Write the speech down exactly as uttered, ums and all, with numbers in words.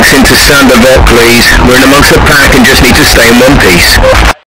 into stand devote, please. We're in amongst the pack and just need to stay in one piece.